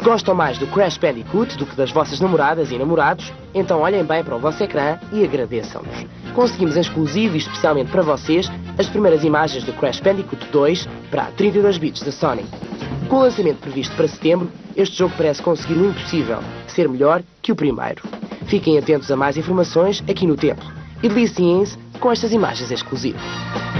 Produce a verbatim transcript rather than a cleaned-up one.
Se gostam mais do Crash Bandicoot do que das vossas namoradas e namorados, então olhem bem para o vosso ecrã e agradeçam-nos. Conseguimos em exclusivo e especialmente para vocês as primeiras imagens do Crash Bandicoot dois para trinta e dois bits da Sony. Com o lançamento previsto para setembro, este jogo parece conseguir o impossível, ser melhor que o primeiro. Fiquem atentos a mais informações aqui no Templo e deliciem-se com estas imagens exclusivas.